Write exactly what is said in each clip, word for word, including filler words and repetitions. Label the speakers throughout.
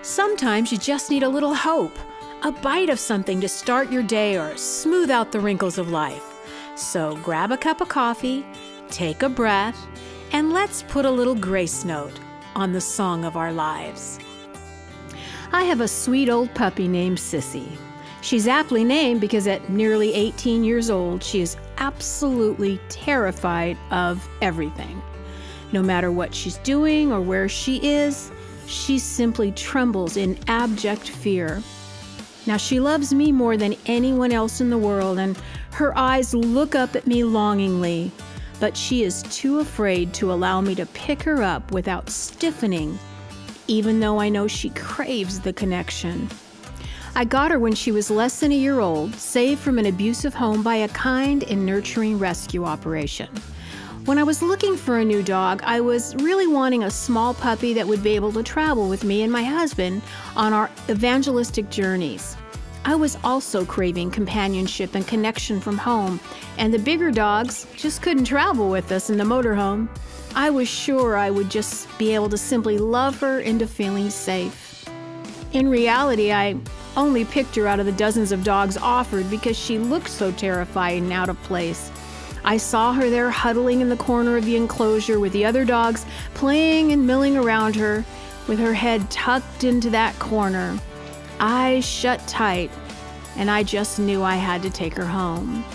Speaker 1: Sometimes you just need a little hope, a bite of something to start your day or smooth out the wrinkles of life. So grab a cup of coffee, take a breath, and let's put a little grace note on the song of our lives. I have a sweet old puppy named Sissy. She's aptly named because at nearly eighteen years old, she is absolutely terrified of everything. No matter what she's doing or where she is, she simply trembles in abject fear. Now, she loves me more than anyone else in the world, and her eyes look up at me longingly, but she is too afraid to allow me to pick her up without stiffening, even though I know she craves the connection. I got her when she was less than a year old, saved from an abusive home by a kind and nurturing rescue operation. When I was looking for a new dog, I was really wanting a small puppy that would be able to travel with me and my husband on our evangelistic journeys. I was also craving companionship and connection from home, and the bigger dogs just couldn't travel with us in the motorhome. I was sure I would just be able to simply love her into feeling safe. In reality, I only picked her out of the dozens of dogs offered because she looked so terrified and out of place. I saw her there huddling in the corner of the enclosure with the other dogs playing and milling around her, with her head tucked into that corner, eyes shut tight, and I just knew I had to take her home.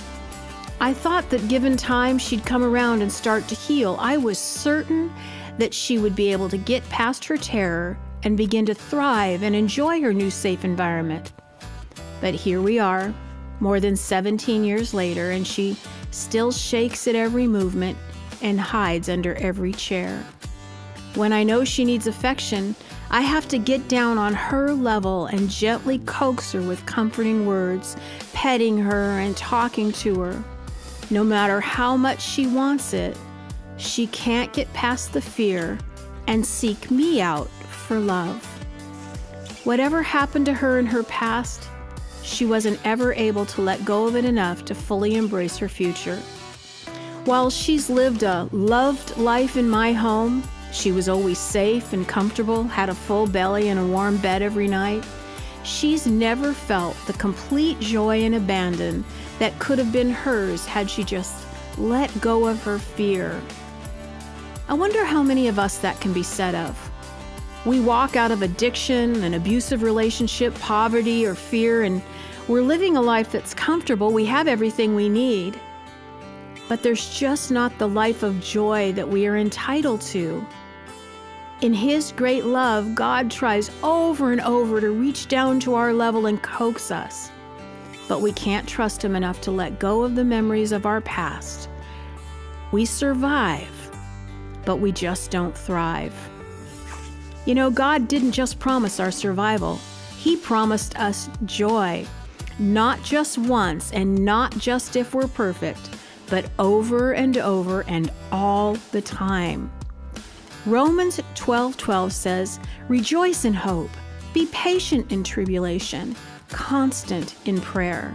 Speaker 1: I thought that given time she'd come around and start to heal. I was certain that she would be able to get past her terror and begin to thrive and enjoy her new safe environment. But here we are, more than seventeen years later, and she still shakes at every movement and hides under every chair. When I know she needs affection, I have to get down on her level and gently coax her with comforting words, petting her and talking to her. No matter how much she wants it, she can't get past the fear and seek me out for love. Whatever happened to her in her past, she wasn't ever able to let go of it enough to fully embrace her future. While she's lived a loved life in my home, she was always safe and comfortable, had a full belly and a warm bed every night, she's never felt the complete joy and abandon that could have been hers had she just let go of her fear. I wonder how many of us that can be said of. We walk out of addiction, an abusive relationship, poverty, or fear, and we're living a life that's comfortable. We have everything we need. But there's just not the life of joy that we are entitled to. In His great love, God tries over and over to reach down to our level and coax us. But we can't trust Him enough to let go of the memories of our past. We survive, but we just don't thrive. You know, God didn't just promise our survival. He promised us joy, not just once and not just if we're perfect, but over and over and all the time. Romans twelve twelve says, "Rejoice in hope, be patient in tribulation, constant in prayer."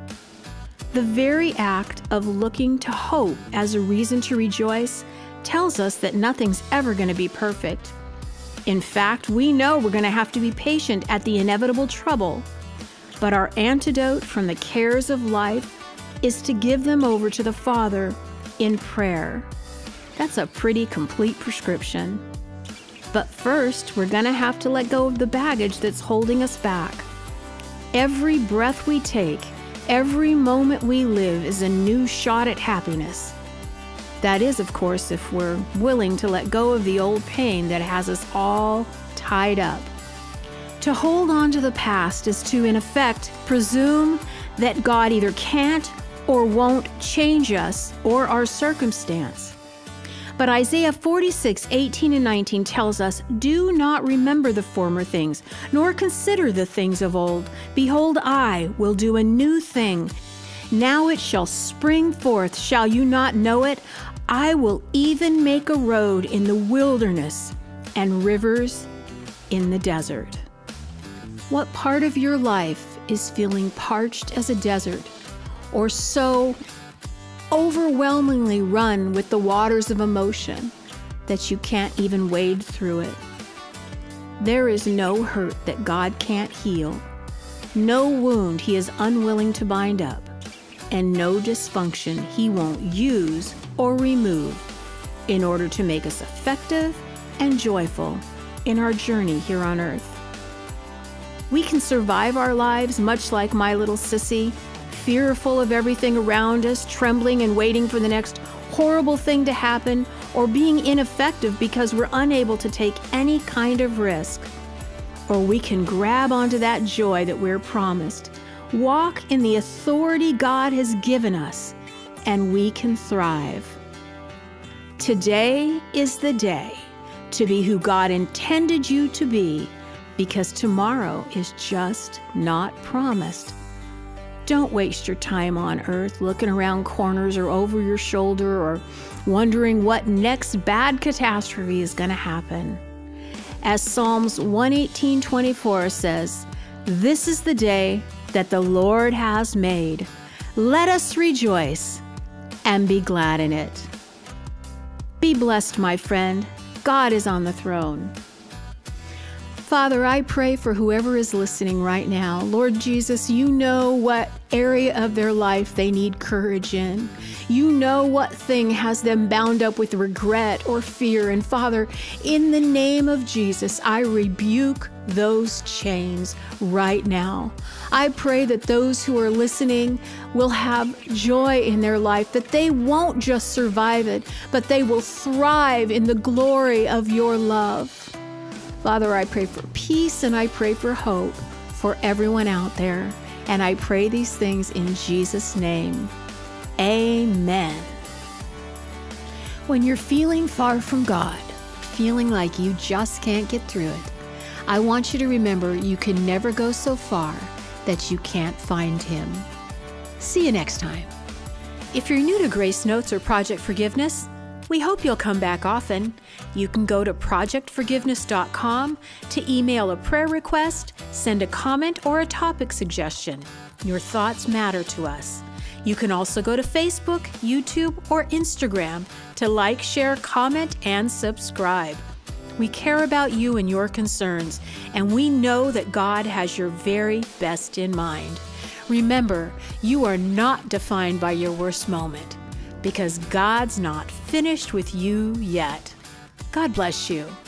Speaker 1: The very act of looking to hope as a reason to rejoice tells us that nothing's ever going to be perfect. In fact, we know we're going to have to be patient at the inevitable trouble, but our antidote from the cares of life is to give them over to the Father in prayer. That's a pretty complete prescription. But first, we're going to have to let go of the baggage that's holding us back. Every breath we take, every moment we live is a new shot at happiness. That is, of course, if we're willing to let go of the old pain that has us all tied up. To hold on to the past is to, in effect, presume that God either can't or won't change us or our circumstance. But Isaiah forty-six, eighteen and nineteen tells us, "Do not remember the former things, nor consider the things of old. Behold, I will do a new thing. Now it shall spring forth. Shall you not know it? I will even make a road in the wilderness and rivers in the desert." What part of your life is feeling parched as a desert, or so overwhelmingly run with the waters of emotion that you can't even wade through it? There is no hurt that God can't heal, no wound He is unwilling to bind up, and no dysfunction He won't use or remove in order to make us effective and joyful in our journey here on earth. We can survive our lives much like my little sissy, fearful of everything around us, trembling and waiting for the next horrible thing to happen, or being ineffective because we're unable to take any kind of risk. Or we can grab onto that joy that we're promised, walk in the authority God has given us, and we can thrive. Today is the day to be who God intended you to be, because tomorrow is just not promised. Don't waste your time on earth looking around corners or over your shoulder or wondering what next bad catastrophe is going to happen. As Psalms one eighteen twenty-four says, "This is the day that the Lord has made. Let us rejoice and be glad in it." Be blessed, my friend. God is on the throne. Father, I pray for whoever is listening right now. Lord Jesus, you know what area of their life they need courage in. You know what thing has them bound up with regret or fear. And Father, in the name of Jesus, I rebuke those chains right now. I pray that those who are listening will have joy in their life, that they won't just survive it, but they will thrive in the glory of your love. Father, I pray for peace and I pray for hope for everyone out there. And I pray these things in Jesus' name. Amen. When you're feeling far from God, feeling like you just can't get through it, I want you to remember you can never go so far that you can't find Him. See you next time. If you're new to Grace Notes or Project Forgiveness, we hope you'll come back often. You can go to project forgiveness dot com to email a prayer request, send a comment, or a topic suggestion. Your thoughts matter to us. You can also go to Facebook, YouTube, or Instagram to like, share, comment, and subscribe. We care about you and your concerns, and we know that God has your very best in mind. Remember, you are not defined by your worst moment, because God's not finished with you yet. God bless you.